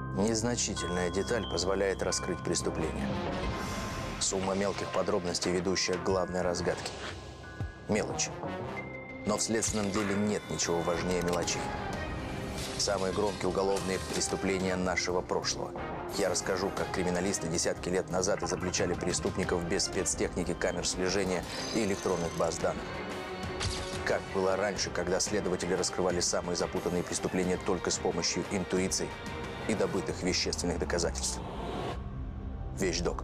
Незначительная деталь позволяет раскрыть преступление. Сумма мелких подробностей, ведущая к главной разгадке. Мелочи. Но в следственном деле нет ничего важнее мелочей. Самые громкие уголовные преступления нашего прошлого. Я расскажу, как криминалисты десятки лет назад изобличали преступников без спецтехники, камер слежения и электронных баз данных. Как было раньше, когда следователи раскрывали самые запутанные преступления только с помощью интуиции и добытых вещественных доказательств. Вещдок.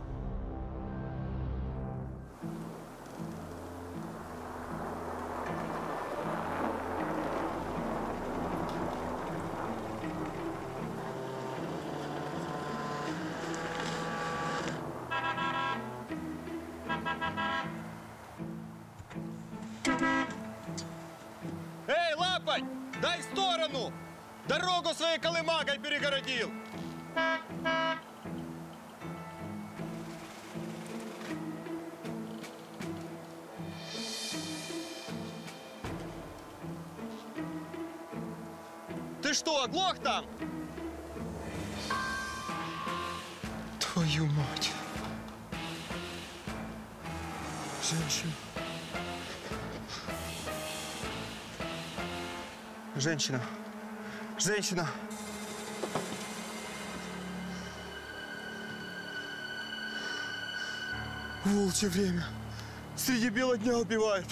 Эй, лапоть! Дай в сторону! Дорогу своей колымагой перегородил! Ты что, оглох там? Твою мать. Женщина. Женщина. Женщина. Волчье время. Среди бела дня убивают.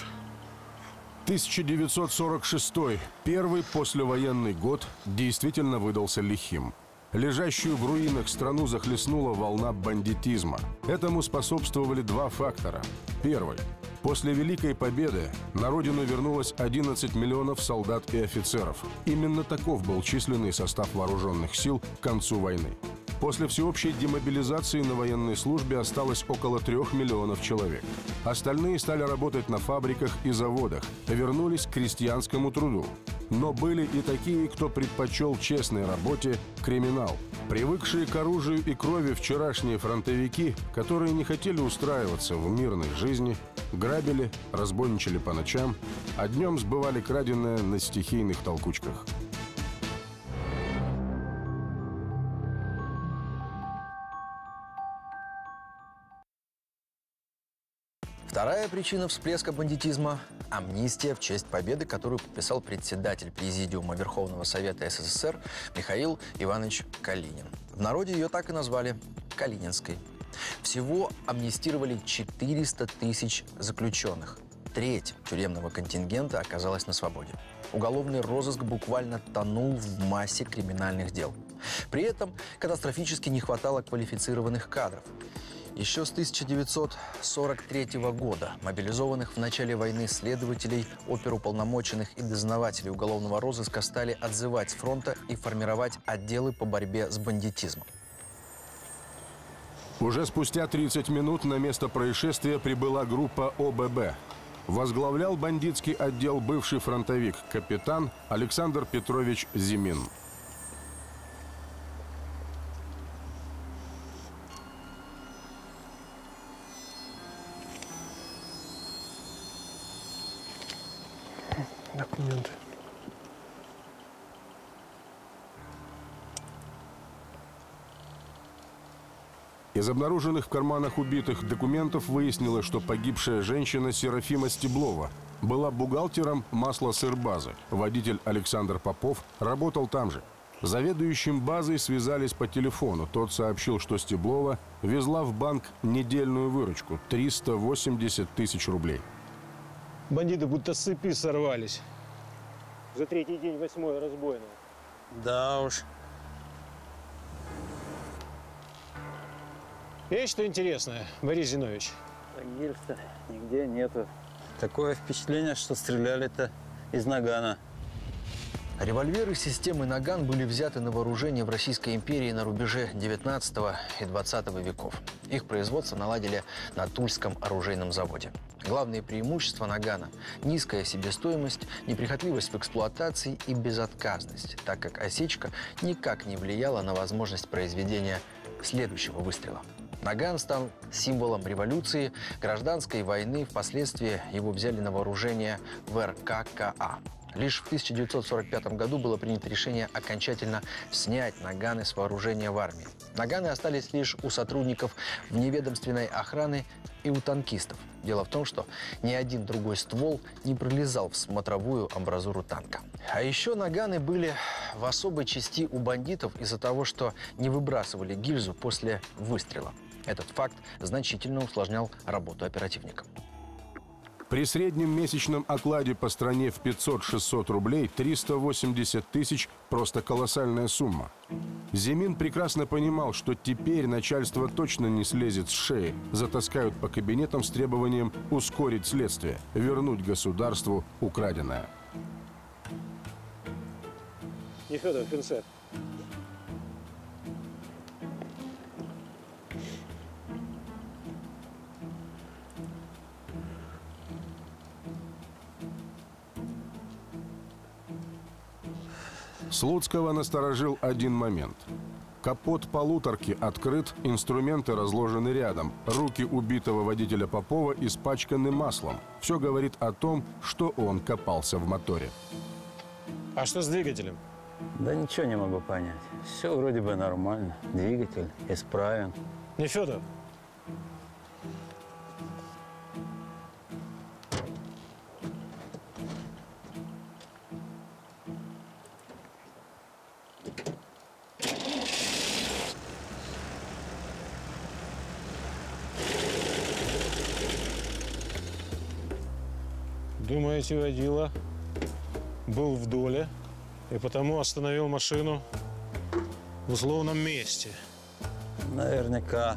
1946, первый послевоенный год, действительно выдался лихим. Лежащую в руинах страну захлестнула волна бандитизма. Этому способствовали два фактора. Первый. После Великой Победы на родину вернулось 11 миллионов солдат и офицеров. Именно таков был численный состав вооруженных сил к концу войны. После всеобщей демобилизации на военной службе осталось около 3 миллионов человек. Остальные стали работать на фабриках и заводах, вернулись к крестьянскому труду. Но были и такие, кто предпочел честной работе криминал. Привыкшие к оружию и крови вчерашние фронтовики, которые не хотели устраиваться в мирной жизни, грабили, разбойничали по ночам, а днем сбывали краденое на стихийных толкучках. Вторая причина всплеска бандитизма – амнистия в честь победы, которую подписал председатель Президиума Верховного Совета СССР Михаил Иванович Калинин. В народе ее так и назвали – Калининской. Всего амнистировали 400 тысяч заключенных. Треть тюремного контингента оказалась на свободе. Уголовный розыск буквально тонул в массе криминальных дел. При этом катастрофически не хватало квалифицированных кадров. Еще с 1943 года мобилизованных в начале войны следователей, оперуполномоченных и дознавателей уголовного розыска стали отзывать с фронта и формировать отделы по борьбе с бандитизмом. Уже спустя 30 минут на место происшествия прибыла группа ОББ. Возглавлял бандитский отдел бывший фронтовик, капитан Александр Петрович Зимин. Документы. Из обнаруженных в карманах убитых документов выяснилось, что погибшая женщина Серафима Стеблова была бухгалтером маслосырбазы. Водитель Александр Попов работал там же. Заведующим базой связались по телефону. Тот сообщил, что Стеблова везла в банк недельную выручку – 380 тысяч рублей. Бандиты будто с цепи сорвались. За третий день 8-е разбойное. Да уж. Есть что интересное, Борис Зинович? Гильз-то нигде нету. Такое впечатление, что стреляли-то из нагана. Револьверы системы «Наган» были взяты на вооружение в Российской империи на рубеже 19 и 20 веков. Их производство наладили на Тульском оружейном заводе. Главные преимущества «Нагана» – низкая себестоимость, неприхотливость в эксплуатации и безотказность, так как осечка никак не влияла на возможность произведения следующего выстрела. «Наган» стал символом революции, гражданской войны. Впоследствии его взяли на вооружение в РККА. Лишь в 1945 году было принято решение окончательно снять наганы с вооружения в армии. Наганы остались лишь у сотрудников вневедомственной охраны и у танкистов. Дело в том, что ни один другой ствол не пролезал в смотровую амбразуру танка. А еще наганы были в особой части у бандитов из-за того, что не выбрасывали гильзу после выстрела. Этот факт значительно усложнял работу оперативникам. При среднем месячном окладе по стране в 500-600 рублей 380 тысяч – просто колоссальная сумма. Зимин прекрасно понимал, что теперь начальство точно не слезет с шеи, затаскают по кабинетам с требованием ускорить следствие, вернуть государству украденное. Нефедов, пинцет. Слуцкого насторожил один момент. Капот полуторки открыт, инструменты разложены рядом. Руки убитого водителя Попова испачканы маслом. Все говорит о том, что он копался в моторе. А что с двигателем? Да ничего не могу понять. Все вроде бы нормально. Двигатель исправен. Нефедов. Думаете, водила был в доле и потому остановил машину в условном месте? Наверняка.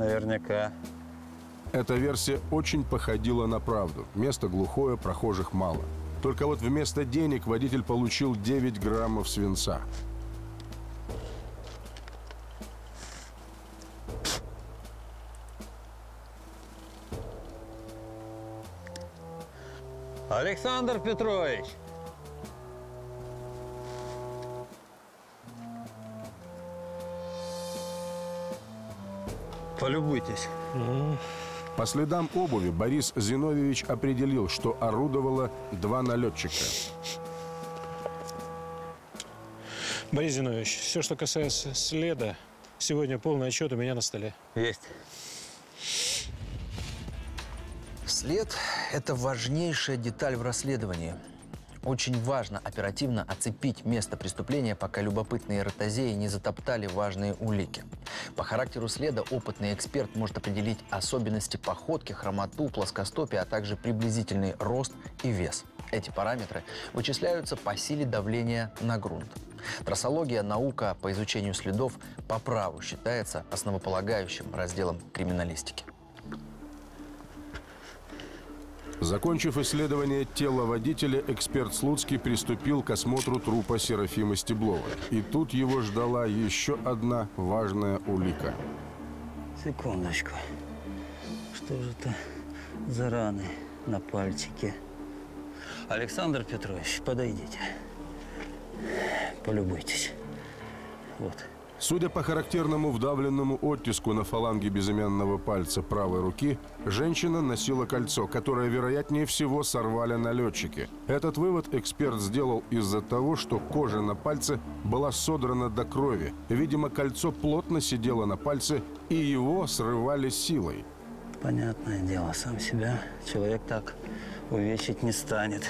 Эта версия очень походила на правду. Место глухое, прохожих мало. Только вот вместо денег водитель получил 9 граммов свинца. Александр Петрович! Полюбуйтесь. По следам обуви Борис Зиновьевич определил, что орудовало 2 налетчика. Борис Зиновьевич, все, что касается следа, сегодня полный отчет у меня на столе. Есть. След – это важнейшая деталь в расследовании. Очень важно оперативно оцепить место преступления, пока любопытные ротозеи не затоптали важные улики. По характеру следа опытный эксперт может определить особенности походки, хромоту, плоскостопие, а также приблизительный рост и вес. Эти параметры вычисляются по силе давления на грунт. Трассология – наука по изучению следов по праву считается основополагающим разделом криминалистики. Закончив исследование тела водителя, эксперт Слуцкий приступил к осмотру трупа Серафимы Стебловой. И тут его ждала еще одна важная улика. Секундочку. Что же это за раны на пальчике? Александр Петрович, подойдите. Полюбуйтесь. Вот. Судя по характерному вдавленному оттиску на фаланге безымянного пальца правой руки, женщина носила кольцо, которое, вероятнее всего, сорвали налетчики. Этот вывод эксперт сделал из-за того, что кожа на пальце была содрана до крови. Видимо, кольцо плотно сидело на пальце, и его срывали силой. Понятное дело, сам себя человек так увечить не станет.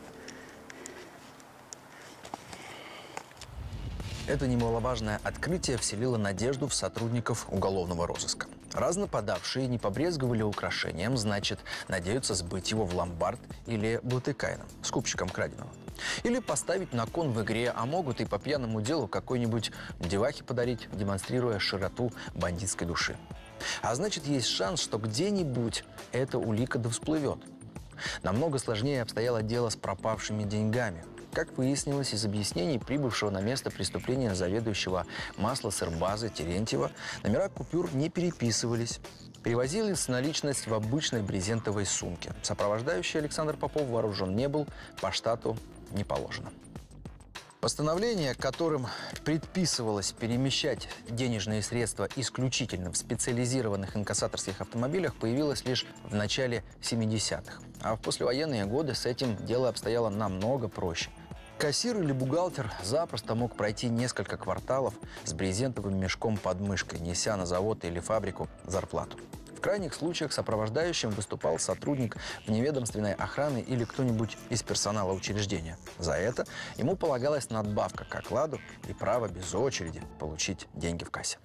Это немаловажное открытие вселило надежду в сотрудников уголовного розыска. Раз нападавшие не побрезговали украшением, значит, надеются сбыть его в ломбард или блатыкайном, скупщиком краденого. Или поставить на кон в игре, а могут и по пьяному делу какой-нибудь девахе подарить, демонстрируя широту бандитской души. А значит, есть шанс, что где-нибудь эта улика да всплывет. Намного сложнее обстояло дело с пропавшими деньгами. Как выяснилось из объяснений прибывшего на место преступления заведующего маслосырбазы Терентьева, номера купюр не переписывались. Перевозились наличность в обычной брезентовой сумке. Сопровождающий Александр Попов вооружен не был, по штату не положено. Постановление, которым предписывалось перемещать денежные средства исключительно в специализированных инкассаторских автомобилях, появилось лишь в начале 70-х. А в послевоенные годы с этим дело обстояло намного проще. Кассир или бухгалтер запросто мог пройти несколько кварталов с брезентовым мешком под мышкой, неся на завод или фабрику зарплату. В крайних случаях сопровождающим выступал сотрудник вневедомственной охраны или кто-нибудь из персонала учреждения. За это ему полагалась надбавка к окладу и право без очереди получить деньги в кассе.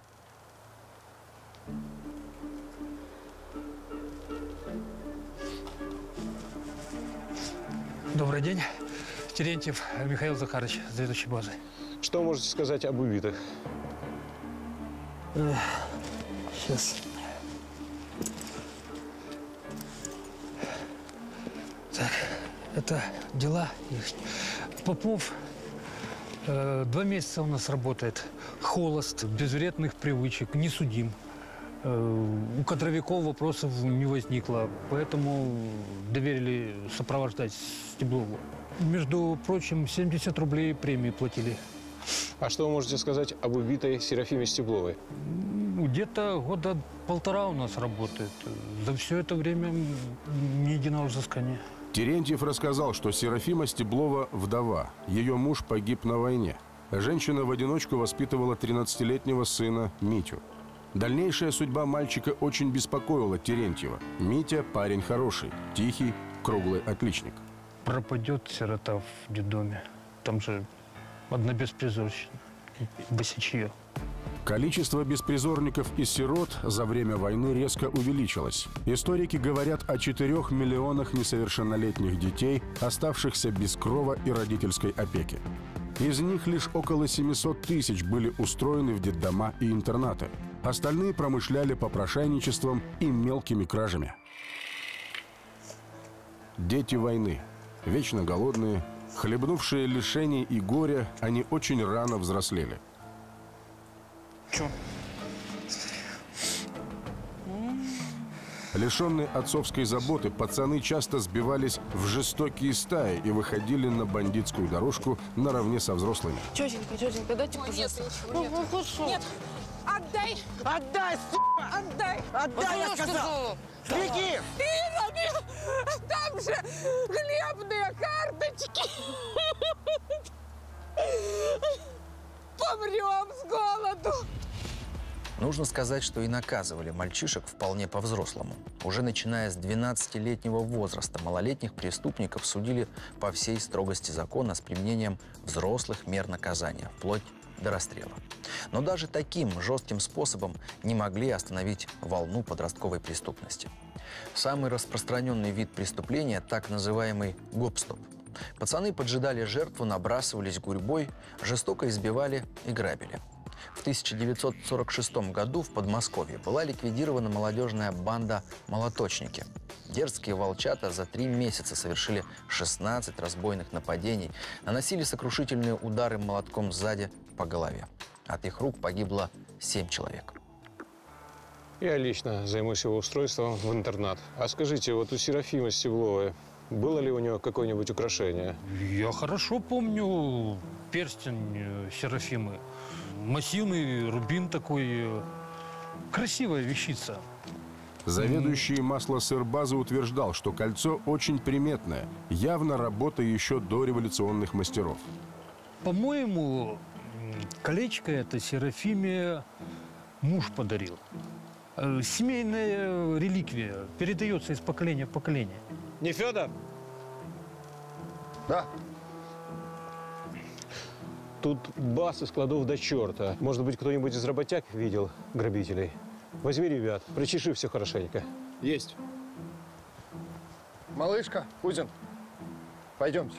Добрый день. Терентьев Михаил Захарович, заведующий базой. Что можете сказать об убитых? Сейчас. Так, это дела их. Попов 2 месяца у нас работает. Холост, без вредных привычек, не судим. У кадровиков вопросов не возникло, поэтому доверили сопровождать Стеблову. Между прочим, 70 рублей премии платили. А что вы можете сказать об убитой Серафиме Стебловой? Где-то года 1,5 у нас работает. За все это время ни единого взыскания. Терентьев рассказал, что Серафима Стеблова – вдова. Ее муж погиб на войне. Женщина в одиночку воспитывала 13-летнего сына Митю. Дальнейшая судьба мальчика очень беспокоила Терентьева. Митя – парень хороший, тихий, круглый отличник. Пропадет сирота в детдоме. Там же одна беспризорщина, босичье. Количество беспризорников и сирот за время войны резко увеличилось. Историки говорят о 4 миллионах несовершеннолетних детей, оставшихся без крова и родительской опеки. Из них лишь около 700 тысяч были устроены в детдома и интернаты. Остальные промышляли попрошайничеством и мелкими кражами. Дети войны. Вечно голодные, хлебнувшие лишений и горя, они очень рано взрослели. Чё? Лишенные отцовской заботы, пацаны часто сбивались в жестокие стаи и выходили на бандитскую дорожку наравне со взрослыми. Тетенька, дайте, пожалуйста. Нет, нет, отдай! Отдай, сука! Отдай! Отдай, я сказал! Беги! Ирами! Там же хлебные карточки! Помрем с голоду! Нужно сказать, что и наказывали мальчишек вполне по-взрослому. Уже начиная с 12-летнего возраста малолетних преступников судили по всей строгости закона с применением взрослых мер наказания, вплоть до расстрела. Но даже таким жестким способом не могли остановить волну подростковой преступности. Самый распространенный вид преступления – так называемый гоп-стоп. Пацаны поджидали жертву, набрасывались гурьбой, жестоко избивали и грабили. В 1946 году в Подмосковье была ликвидирована молодежная банда «Молоточники». Дерзкие волчата за 3 месяца совершили 16 разбойных нападений, наносили сокрушительные удары молотком сзади по голове. От их рук погибло 7 человек. Я лично займусь его устройством в интернат. А скажите, вот у Серафимы Стебловой было ли у нее какое-нибудь украшение? Я хорошо помню перстень Серафимы. Массивный рубин такой. Красивая вещица. Заведующий маслосырбазы утверждал, что кольцо очень приметное, явно работа еще до революционных мастеров. По-моему, колечко это Серафиме муж подарил. Семейная реликвия, передается из поколения в поколение. Не Федор? Да. Тут бас из кладов до черта. Может быть, кто-нибудь из работяг видел грабителей? Возьми ребят, причеши все хорошенько. Есть. Малышка, Кузин, пойдемте.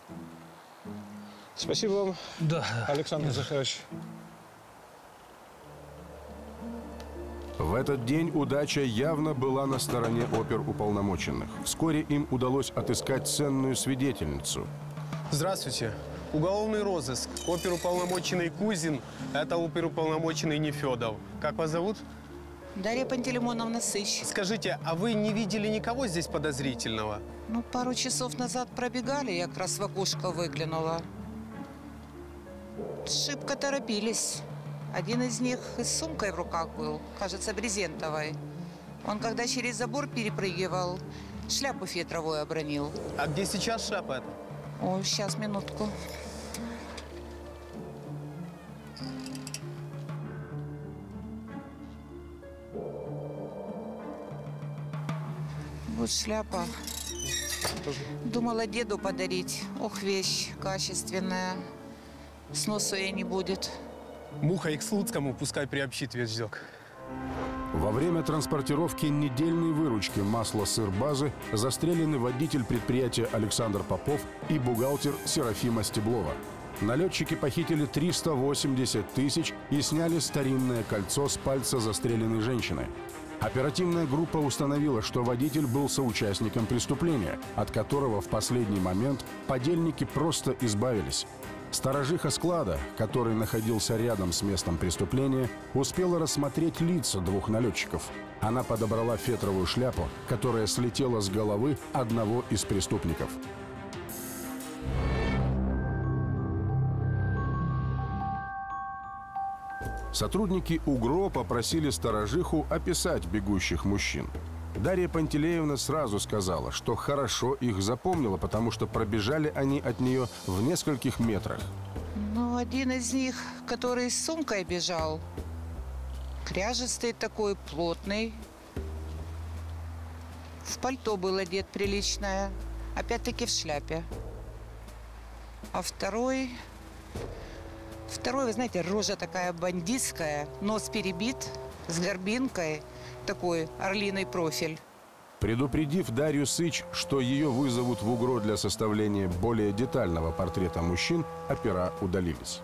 Спасибо вам, Да. Александр Захарович. В этот день удача явно была на стороне оперуполномоченных. Вскоре им удалось отыскать ценную свидетельницу. Здравствуйте. Уголовный розыск. Оперуполномоченный Кузин. Это оперуполномоченный Нефедов. Как вас зовут? Дарья Пантелеймоновна Сыщ. Скажите, а вы не видели никого здесь подозрительного? Ну, пару часов назад пробегали, я как раз в окошко выглянула. Шибко торопились. Один из них с сумкой в руках был, кажется, брезентовой. Он, когда через забор перепрыгивал, шляпу фетровую обронил. А где сейчас шляпа эта? Ой, сейчас, минутку. Вот шляпа. Думала деду подарить. Ох, вещь качественная. Сносу ей не будет. Муха и к Слуцкому пускай приобщит вещдок. Во время транспортировки недельной выручки масла-сыр-базы застрелены водитель предприятия Александр Попов и бухгалтер Серафима Стеблова. Налетчики похитили 380 тысяч и сняли старинное кольцо с пальца застреленной женщины. Оперативная группа установила, что водитель был соучастником преступления, от которого в последний момент подельники просто избавились. Сторожиха склада, который находился рядом с местом преступления, успела рассмотреть лица двух налетчиков. Она подобрала фетровую шляпу, которая слетела с головы одного из преступников. Сотрудники УГРО попросили сторожиху описать бегущих мужчин. Дарья Пантелеевна сразу сказала, что хорошо их запомнила, потому что пробежали они от нее в нескольких метрах. Ну, один из них, который с сумкой бежал, кряжестый такой, плотный. В пальто был одет приличное, опять-таки в шляпе. А второй, вы знаете, рожа такая бандитская, нос перебит, с горбинкой, такой орлиный профиль. Предупредив Дарью Сыч, что ее вызовут в УГРО для составления более детального портрета мужчин, опера удалились.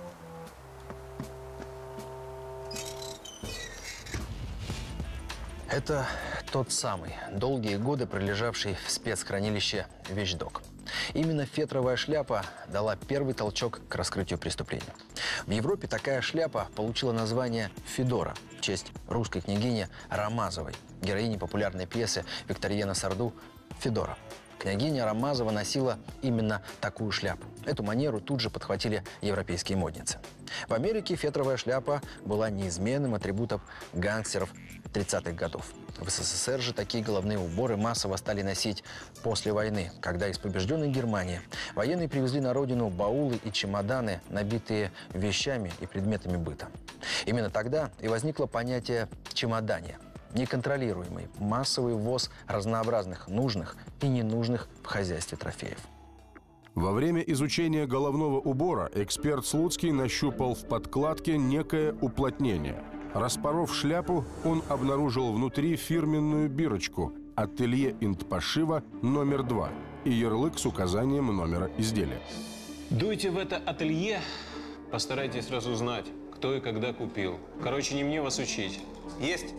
Это тот самый, долгие годы пролежавший в спецхранилище вещдок. Именно фетровая шляпа дала первый толчок к раскрытию преступления. В Европе такая шляпа получила название «Федора» в честь русской княгини Рамазовой, героини популярной пьесы Викториена Сарду «Федора». Княгиня Рамазова носила именно такую шляпу. Эту манеру тут же подхватили европейские модницы. В Америке фетровая шляпа была неизменным атрибутом гангстеров 30-х годов. В СССР же такие головные уборы массово стали носить после войны, когда из побежденной Германии военные привезли на родину баулы и чемоданы, набитые вещами и предметами быта. Именно тогда и возникло понятие «чемодания». Неконтролируемый массовый ввоз разнообразных нужных и ненужных в хозяйстве трофеев. Во время изучения головного убора эксперт Слуцкий нащупал в подкладке некое уплотнение. Распоров шляпу, он обнаружил внутри фирменную бирочку «Ателье Интпошива номер 2» и ярлык с указанием номера изделия. Дуйте в это ателье, постарайтесь разузнать, кто и когда купил. Короче, не мне вас учить. Есть?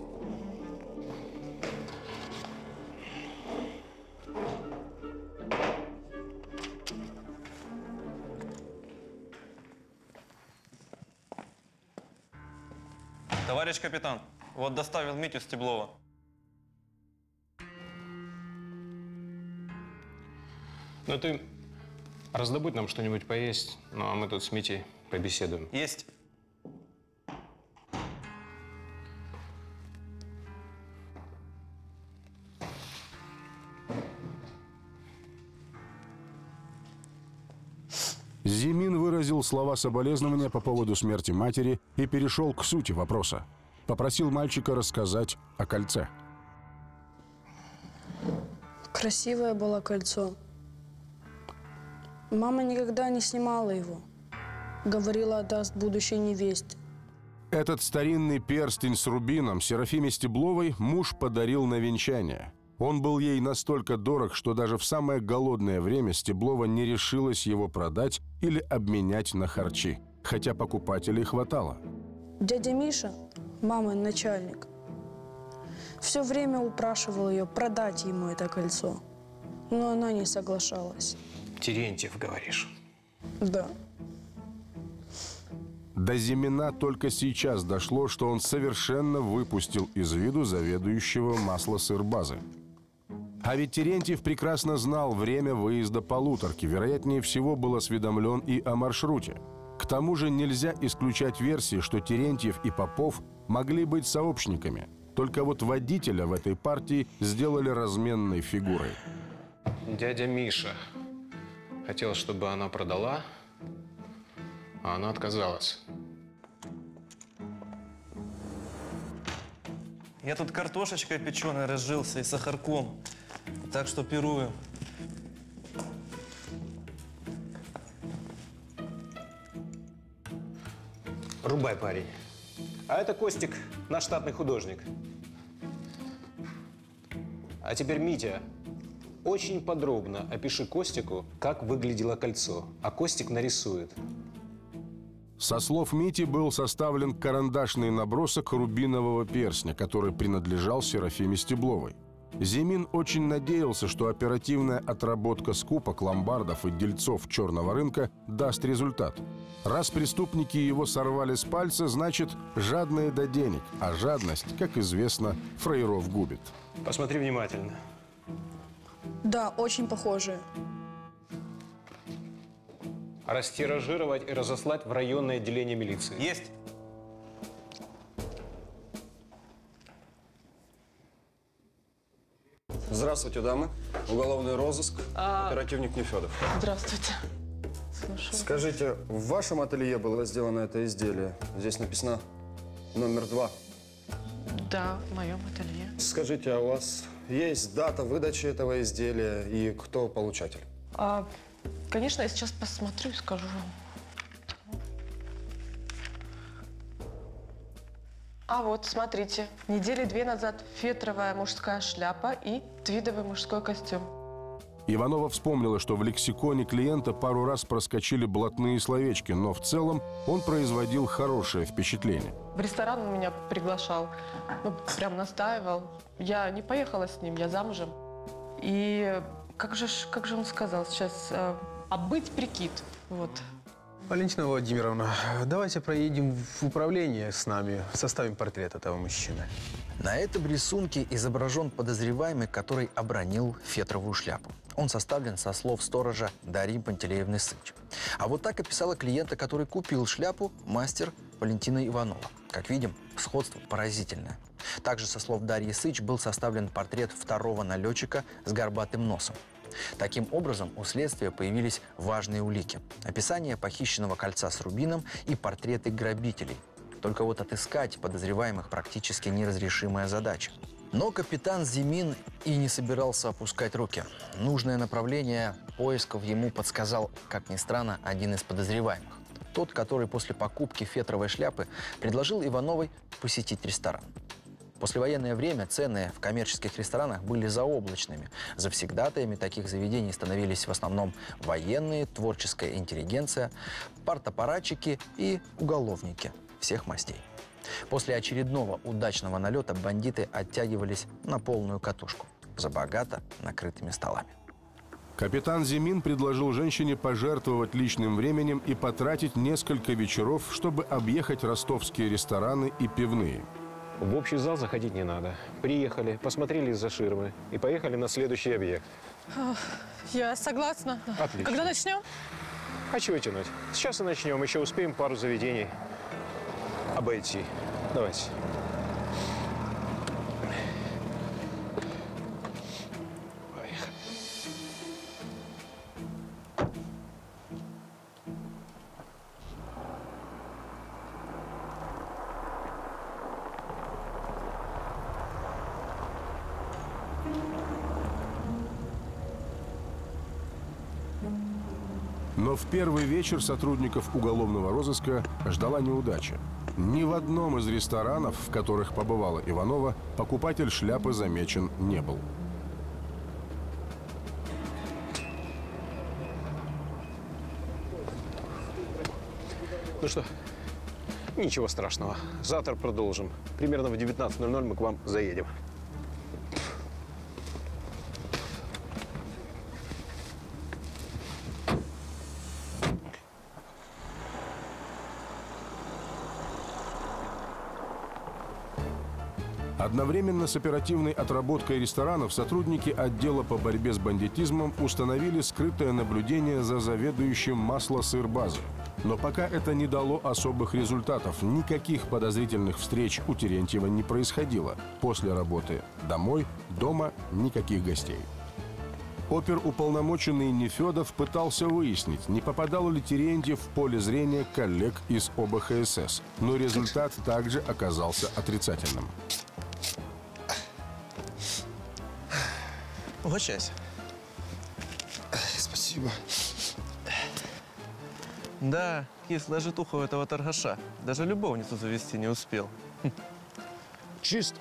Товарищ капитан, вот доставил Митю Стеблова. Ну ты раздобудь нам что-нибудь поесть, ну а мы тут с Митей побеседуем. Есть. Зимин выразил слова соболезнования по поводу смерти матери и перешел к сути вопроса. Попросил мальчика рассказать о кольце. Красивое было кольцо. Мама никогда не снимала его. Говорила, отдаст будущей невесте. Этот старинный перстень с рубином Серафиме Стебловой муж подарил на венчание. Он был ей настолько дорог, что даже в самое голодное время Стеблова не решилась его продать или обменять на харчи, хотя покупателей хватало. Дядя Миша, мамин начальник, все время упрашивал ее продать ему это кольцо, но она не соглашалась. Терентьев, говоришь? Да. До Зимина только сейчас дошло, что он совершенно выпустил из виду заведующего масло-сыр-базы. А ведь Терентьев прекрасно знал время выезда полуторки, вероятнее всего был осведомлен и о маршруте. К тому же нельзя исключать версии, что Терентьев и Попов могли быть сообщниками. Только вот водителя в этой партии сделали разменной фигурой. Дядя Миша, Хотел, чтобы она продала, а она отказалась. Я тут картошечкой печеной разжился и сахарком. Так что пирую. Рубай, парень. А это Костик, наш штатный художник. А теперь, Митя, очень подробно опиши Костику, как выглядело кольцо. А Костик нарисует. Со слов Мити был составлен карандашный набросок рубинового перстня, который принадлежал Серафиме Стебловой. Зимин очень надеялся, что оперативная отработка скупок, ломбардов и дельцов черного рынка даст результат. Раз преступники его сорвали с пальца, значит, жадные до денег. А жадность, как известно, фраеров губит. Посмотри внимательно. Да, очень похожие. Растиражировать и разослать в районное отделение милиции. Есть. Здравствуйте, дамы. Уголовный розыск. Оперативник Нефедов. Здравствуйте. Слушаю. Скажите, в вашем ателье было сделано это изделие? Здесь написано номер 2. Да, в моем ателье. Скажите, а у вас есть дата выдачи этого изделия и кто получатель? Конечно, я сейчас посмотрю и скажу вам. А вот, смотрите, недели 2 назад фетровая мужская шляпа и твидовый мужской костюм. Иванова вспомнила, что в лексиконе клиента пару раз проскочили блатные словечки, но в целом он производил хорошее впечатление. В ресторан он меня приглашал, прям настаивал. Я не поехала с ним, я замужем. И как же он сказал сейчас? Обыть прикид, вот. Валентина Владимировна, давайте проедем в управление с нами, составим портрет этого мужчины. На этом рисунке изображен подозреваемый, который обронил фетровую шляпу. Он составлен со слов сторожа Дарьи Пантелеевны Сыч. А вот так описала клиента, который купил шляпу, мастер Валентина Иванова. Как видим, сходство поразительное. Также со слов Дарьи Сыч был составлен портрет второго налетчика с горбатым носом. Таким образом, у следствия появились важные улики. Описание похищенного кольца с рубином и портреты грабителей. Только вот отыскать подозреваемых практически неразрешимая задача. Но капитан Зимин и не собирался опускать руки. Нужное направление поисков ему подсказал, как ни странно, один из подозреваемых. Тот, который после покупки фетровой шляпы предложил Ивановой посетить ресторан. В послевоенное время цены в коммерческих ресторанах были заоблачными. Завсегдатаями таких заведений становились в основном военные, творческая интеллигенция, партапаратчики и уголовники всех мастей. После очередного удачного налета бандиты оттягивались на полную катушку за богато накрытыми столами. Капитан Зимин предложил женщине пожертвовать личным временем и потратить несколько вечеров, чтобы объехать ростовские рестораны и пивные. В общий зал заходить не надо. Приехали, посмотрели из-за ширмы и поехали на следующий объект. Я согласна. Отлично. Когда начнем? А чего тянуть? Сейчас и начнем. Еще успеем пару заведений обойти. Давайте. Но в первый вечер сотрудников уголовного розыска ждала неудача. Ни в одном из ресторанов, в которых побывала Иванова, покупатель шляпы замечен не был. Ну что, ничего страшного. Завтра продолжим. Примерно в 19:00 мы к вам заедем. Одновременно с оперативной отработкой ресторанов сотрудники отдела по борьбе с бандитизмом установили скрытое наблюдение за заведующим масло-сыр-базы. Но пока это не дало особых результатов. Никаких подозрительных встреч у Терентьева не происходило. После работы домой, дома никаких гостей. Оперуполномоченный Нефедов пытался выяснить, не попадал ли Терентьев в поле зрения коллег из ОБХСС, но результат также оказался отрицательным. Угощайся. Спасибо. Да, кислая житуха у этого торгаша. Даже любовницу завести не успел. Чисто.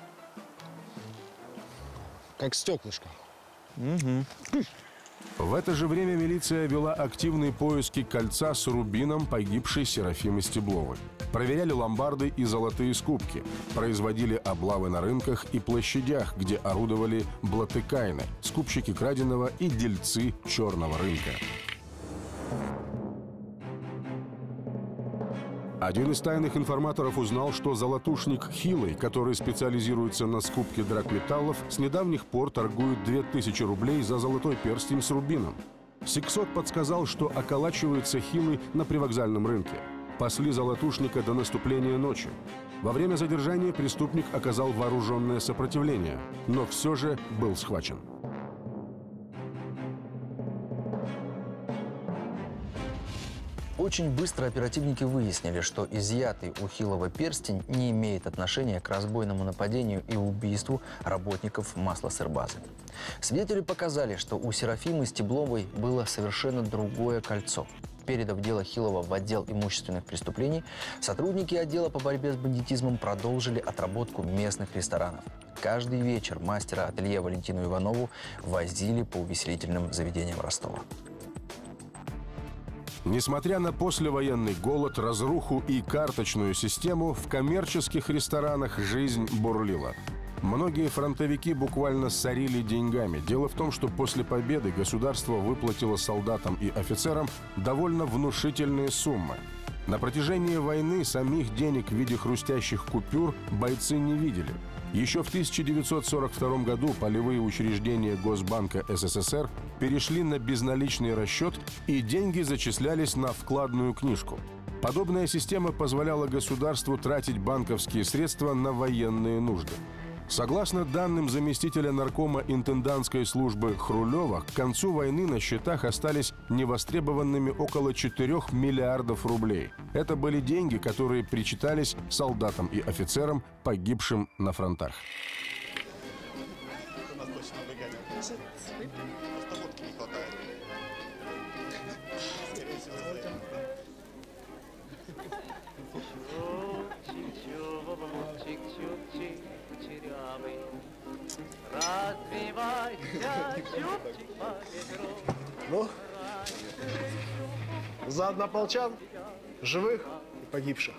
Как стеклышко. Угу. В это же время милиция вела активные поиски кольца с рубином погибшей Серафимы Стебловой. Проверяли ломбарды и золотые скупки. Производили облавы на рынках и площадях, где орудовали блатыкайны, скупщики краденого и дельцы черного рынка. Один из тайных информаторов узнал, что золотушник Хилый, который специализируется на скупке драгметаллов, с недавних пор торгует 2000 рублей за золотой перстень с рубином. Сиксот подсказал, что околачивается Хилый на привокзальном рынке. Пасли золотушника до наступления ночи. Во время задержания преступник оказал вооруженное сопротивление, но все же был схвачен. Очень быстро оперативники выяснили, что изъятый у Хилова перстень не имеет отношения к разбойному нападению и убийству работников маслосырбазы. Свидетели показали, что у Серафимы Стебловой было совершенно другое кольцо. Передав дело Хилова в отдел имущественных преступлений, сотрудники отдела по борьбе с бандитизмом продолжили отработку местных ресторанов. Каждый вечер мастера ателье Валентину Иванову возили по увеселительным заведениям Ростова. Несмотря на послевоенный голод, разруху и карточную систему, в коммерческих ресторанах жизнь бурлила. Многие фронтовики буквально сорили деньгами. Дело в том, что после победы государство выплатило солдатам и офицерам довольно внушительные суммы. На протяжении войны самих денег в виде хрустящих купюр бойцы не видели. Еще в 1942 году полевые учреждения Госбанка СССР перешли на безналичный расчет, и деньги зачислялись на вкладную книжку. Подобная система позволяла государству тратить банковские средства на военные нужды. Согласно данным заместителя наркома интендантской службы Хрулева, к концу войны на счетах остались невостребованными около 4 миллиардов рублей. Это были деньги, которые причитались солдатам и офицерам, погибшим на фронтах. Ну, за однополчан, живых и погибших.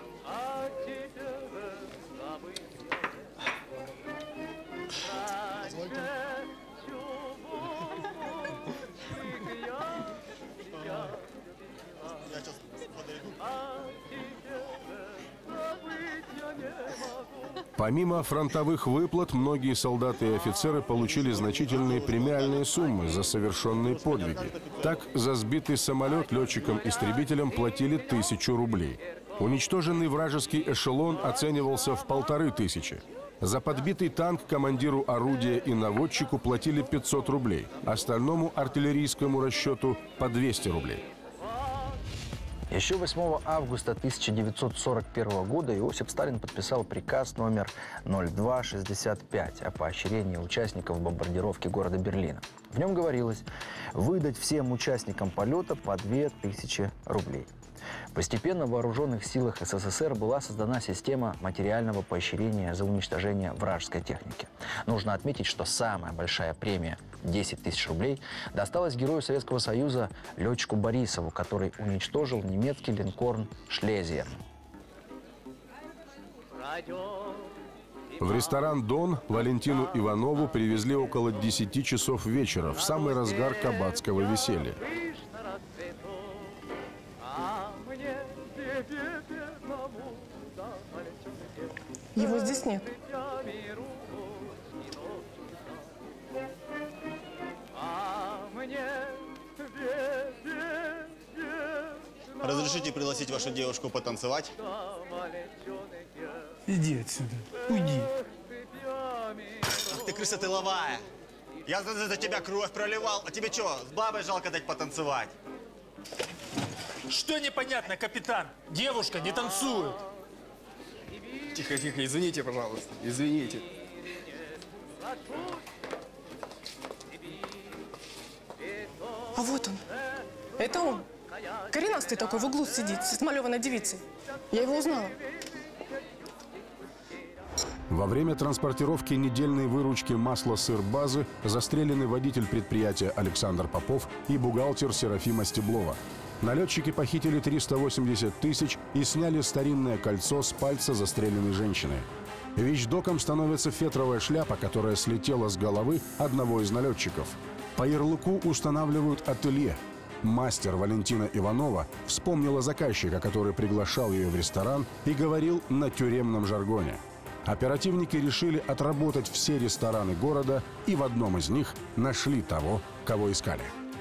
Помимо фронтовых выплат, многие солдаты и офицеры получили значительные премиальные суммы за совершенные подвиги. Так, за сбитый самолет летчикам-истребителям платили 1000 рублей. Уничтоженный вражеский эшелон оценивался в 1500. За подбитый танк командиру орудия и наводчику платили 500 рублей, остальному артиллерийскому расчету по 200 рублей. Еще 8 августа 1941 года Иосиф Сталин подписал приказ номер 0265 о поощрении участников бомбардировки города Берлина. В нем говорилось выдать всем участникам полета по 2000 рублей. Постепенно в вооруженных силах СССР была создана система материального поощрения за уничтожение вражеской техники. Нужно отметить, что самая большая премия – 10 тысяч рублей – досталась герою Советского Союза летчику Борисову, который уничтожил немецкий линкорн «Шлезиен». В ресторан «Дон» Валентину Иванову привезли около 10 часов вечера, в самый разгар кабацкого веселья. Его здесь нет. Разрешите пригласить вашу девушку потанцевать? Иди отсюда, уйди. Ах ты, крыса тыловая! Я за тебя кровь проливал. А тебе что, с бабой жалко дать потанцевать? Что непонятно, капитан? Девушка не танцует. Тихо, тихо, извините, пожалуйста, извините. А вот он. Это он. Коренастый такой в углу сидит, с отмалеванной девицей. Я его узнала. Во время транспортировки недельной выручки масла-сыр-базы застрелены водитель предприятия Александр Попов и бухгалтер Серафима Стеблова. Налетчики похитили 380 тысяч и сняли старинное кольцо с пальца застреленной женщины. Вещдоком становится фетровая шляпа, которая слетела с головы одного из налетчиков. По ярлыку устанавливают ателье. Мастер Валентина Иванова вспомнила заказчика, который приглашал ее в ресторан и говорил на тюремном жаргоне. Оперативники решили отработать все рестораны города и в одном из них нашли того, кого искали.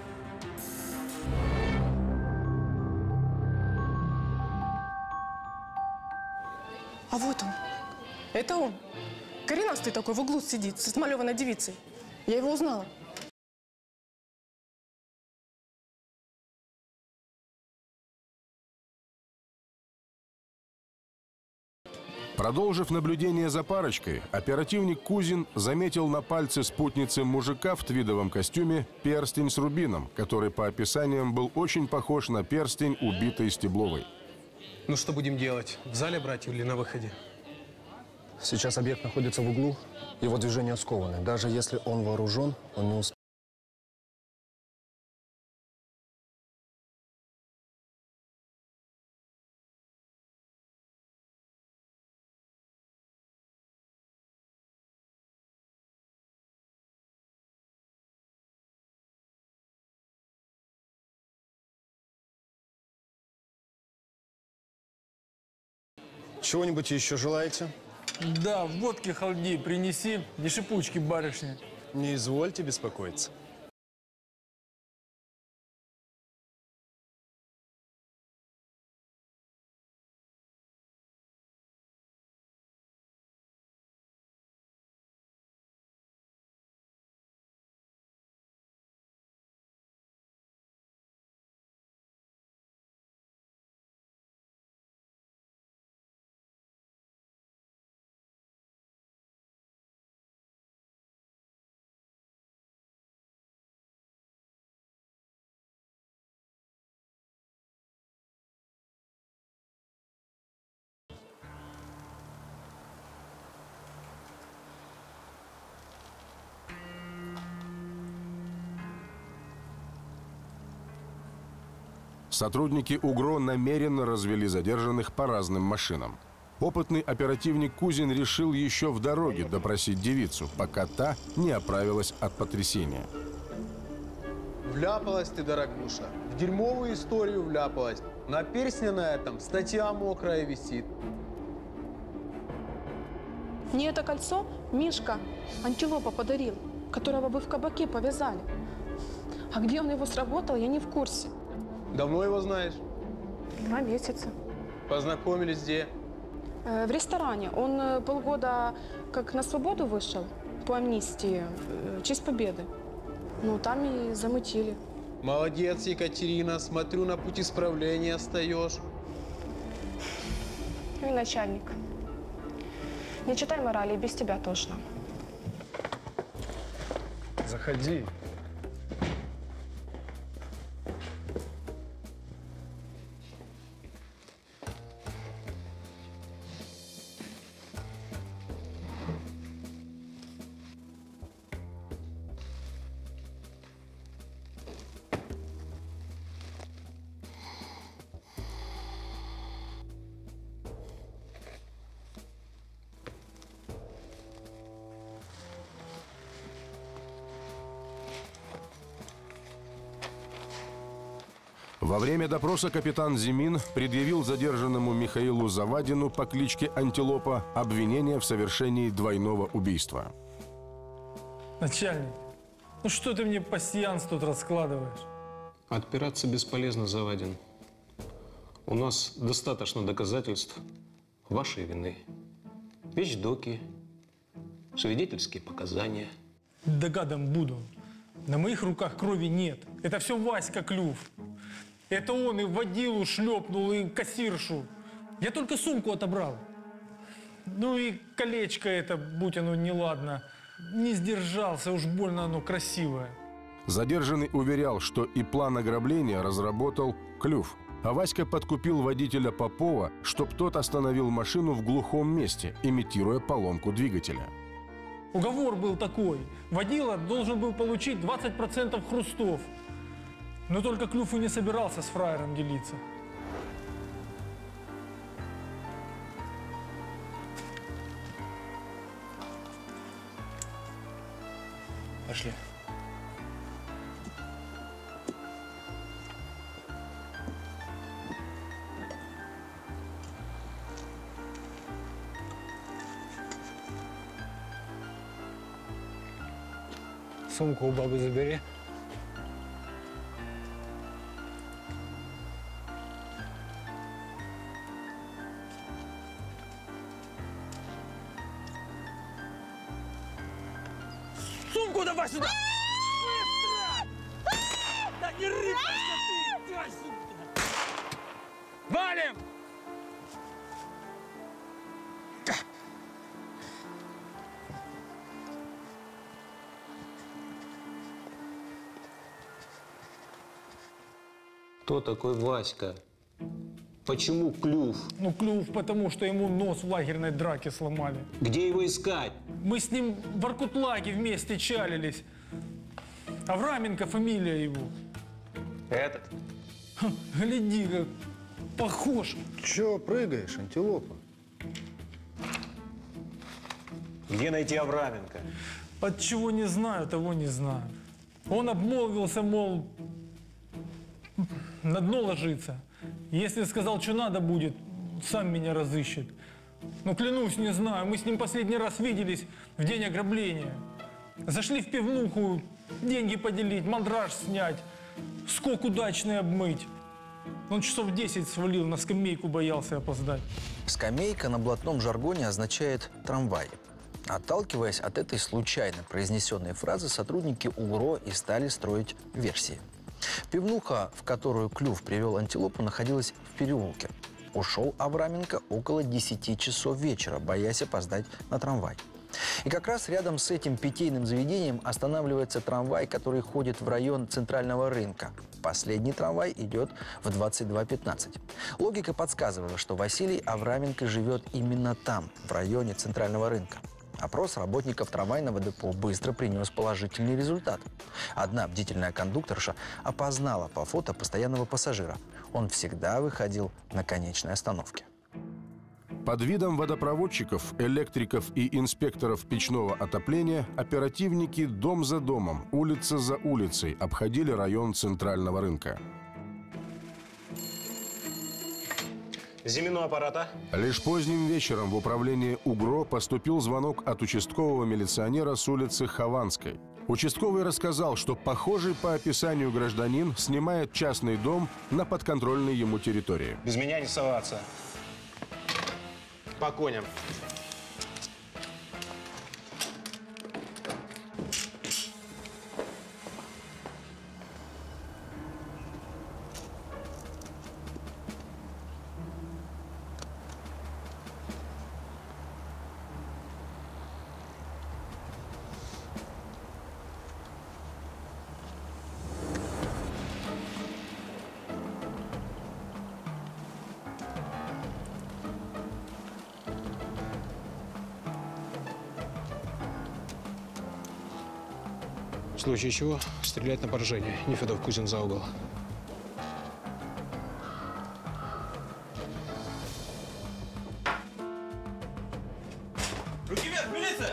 А вот он. Это он. Коренастый такой в углу сидит, с отмалеванной девицей. Я его узнала. Продолжив наблюдение за парочкой, оперативник Кузин заметил на пальце спутницы мужика в твидовом костюме перстень с рубином, который по описаниям был очень похож на перстень убитой Стебловой. Ну что будем делать? В зале брать или на выходе? Сейчас объект находится в углу, его движения скованы. Даже если он вооружен, он не успеет. Чего-нибудь еще желаете? Да, водки халди принеси, не шипучки барышни. Не извольте беспокоиться. Сотрудники УГРО намеренно развели задержанных по разным машинам. Опытный оперативник Кузин решил еще в дороге допросить девицу, пока та не оправилась от потрясения. Вляпалась ты, дорогуша. В дерьмовую историю вляпалась. На перстне на этом статья мокрая висит. Мне это кольцо Мишка антилопа подарил, которого вы в кабаке повязали. А где он его сработал, я не в курсе. Давно его знаешь? 2 месяца. Познакомились где? В ресторане. Он полгода как на свободу вышел по амнистии, в честь победы. Ну, там и замутили. Молодец, Екатерина. Смотрю, на путь исправления остаешь. Ну и начальник. Не читай морали, без тебя тошно. Заходи. Во время допроса капитан Зимин предъявил задержанному Михаилу Завадину по кличке Антилопа обвинение в совершении двойного убийства. Начальник, ну что ты мне пасьянс тут раскладываешь? Отпираться бесполезно, Завадин. У нас достаточно доказательств вашей вины. Вещдоки, свидетельские показания. догадом буду. На моих руках крови нет. Это все Васька Клюв. Это он и водилу шлепнул, и кассиршу. Я только сумку отобрал. Ну и колечко это, будь оно неладно, не сдержался, уж больно оно красивое. Задержанный уверял, что и план ограбления разработал Клюв. А Васька подкупил водителя Попова, чтоб тот остановил машину в глухом месте, имитируя поломку двигателя. Уговор был такой. Водила должен был получить 20% хрустов. Но только Клюв и не собирался с фраером делиться. Пошли. Сумку у бабы забери. Сумку давай сюда! Быстро! Да не рыпайся ты! Давай сюда! Валим! Кто такой Васька? Почему Клюв? Ну, Клюв, потому что ему нос в лагерной драке сломали. Где его искать? Мы с ним в Воркутлаге вместе чалились. Авраменко фамилия его. Этот? Гляди, как похож. Чё прыгаешь, антилопа? Где найти Авраменко? От чего не знаю, того не знаю. Он обмолвился, мол, на дно ложится. Если сказал, что надо будет, сам меня разыщет. Но клянусь, не знаю. Мы с ним последний раз виделись в день ограбления. Зашли в пивнуху, деньги поделить, мандраж снять, скок удачный обмыть. Он часов 10 свалил, на скамейку боялся опоздать. Скамейка на блатном жаргоне означает «трамвай». Отталкиваясь от этой случайно произнесенной фразы, сотрудники УГРО и стали строить версии. Пивнуха, в которую Клюв привел антилопу, находилась в переулке. Ушел Авраменко около 10 часов вечера, боясь опоздать на трамвай. И как раз рядом с этим питейным заведением останавливается трамвай, который ходит в район Центрального рынка. Последний трамвай идет в 22:15. Логика подсказывала, что Василий Авраменко живет именно там, в районе Центрального рынка. Опрос работников трамвайного депо быстро принес положительный результат. Одна бдительная кондукторша опознала по фото постоянного пассажира. Он всегда выходил на конечной остановке. Под видом водопроводчиков, электриков и инспекторов печного отопления оперативники дом за домом, улица за улицей обходили район Центрального рынка. Зимину аппарата. Лишь поздним вечером в управление УГРО поступил звонок от участкового милиционера с улицы Хованской. Участковый рассказал, что похожий по описанию гражданин снимает частный дом на подконтрольной ему территории. Без меня не соваться. По коням. В случае чего стрелять на поражение. Нефедов, Кузин за угол. Руки вверх, милиция!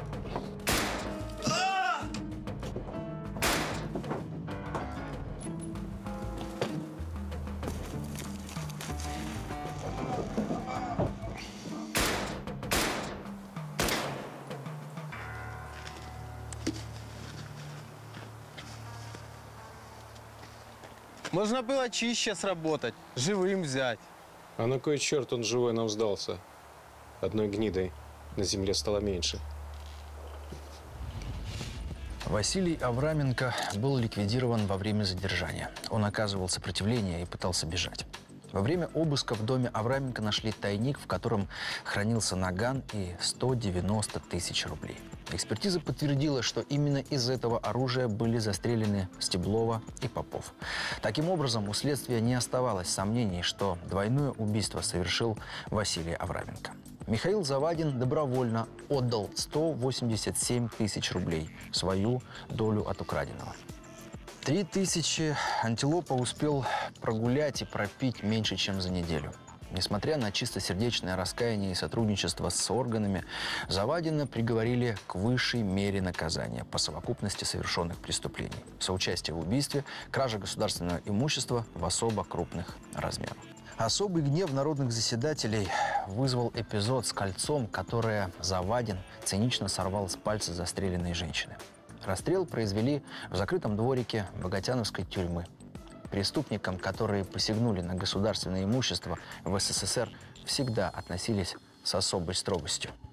Можно было чище сработать, живым взять. А на кой черт он живой нам сдался? Одной гнидой на земле стало меньше. Василий Авраменко был ликвидирован во время задержания. Он оказывал сопротивление и пытался бежать. Во время обыска в доме Авраменко нашли тайник, в котором хранился наган и 190 тысяч рублей. Экспертиза подтвердила, что именно из этого оружия были застрелены Стеблова и Попов. Таким образом, у следствия не оставалось сомнений, что двойное убийство совершил Василий Авраменко. Михаил Завадин добровольно отдал 187 тысяч рублей, свою долю от украденного. 3000 Антилопа успел прогулять и пропить меньше, чем за неделю. Несмотря на чистосердечное раскаяние и сотрудничество с органами, Завадина приговорили к высшей мере наказания по совокупности совершенных преступлений: соучастие в убийстве, кража государственного имущества в особо крупных размерах. Особый гнев народных заседателей вызвал эпизод с кольцом, которое Завадин цинично сорвал с пальца застреленной женщины. Расстрел произвели в закрытом дворике Богатяновской тюрьмы. Преступникам, которые посягнули на государственное имущество в СССР, всегда относились с особой строгостью.